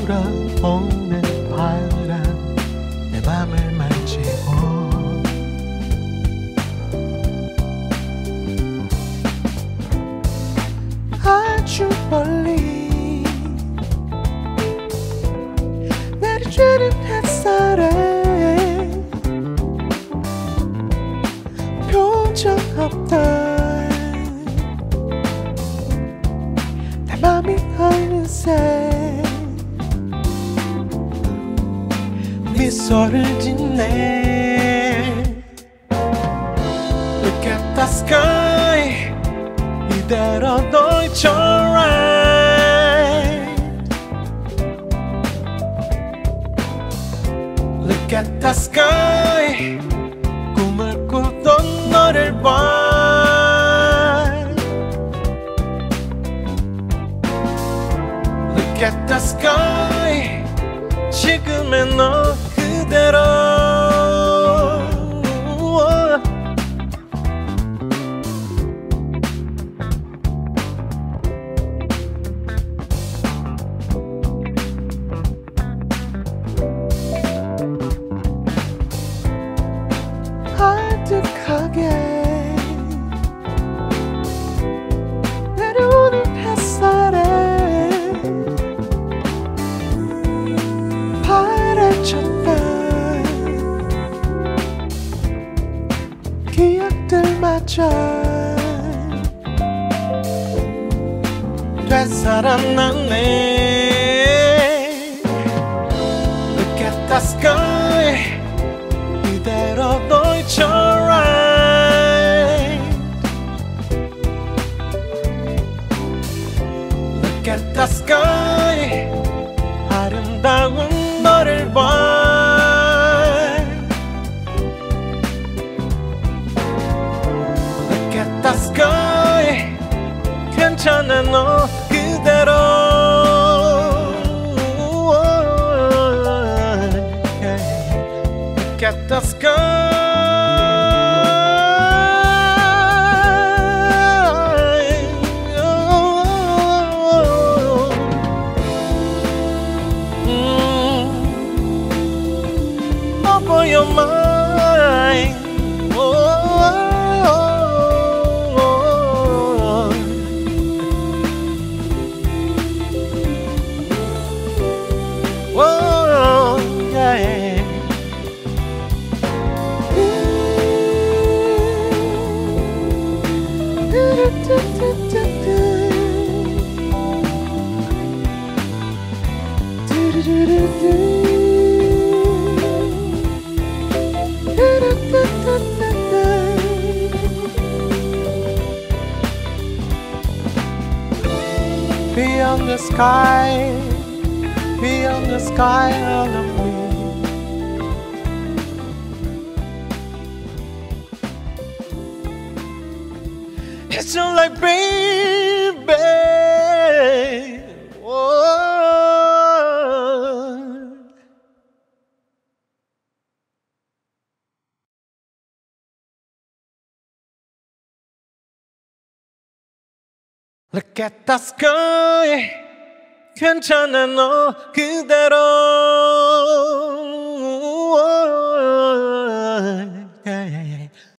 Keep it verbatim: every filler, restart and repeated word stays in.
불어오는 바람 내 맘을 만지고 아주 멀리 내리쬐는 햇살에 표정 없던 내 맘이 어느새 미소를 짓네. Look at the sky 이대로도 it's alright. Look at the sky 꿈을 꾸던 너를 봐. Look at the sky 지금의 너 그대로. 아득하게 내려오는 햇살에 파래쳤던 기억들마저 되살아났네. Look at the sky 이대로도 it's alright. Look at the sky 아름다운 너를 봐. Look at the sky 괜찮아 너 그대로. Look at the sky over your mind. Whoa, yeah. Beyond the sky, beyond the sky, all of me. It's not like baby. Whoa. Look at the sky 괜찮아 너 그대로.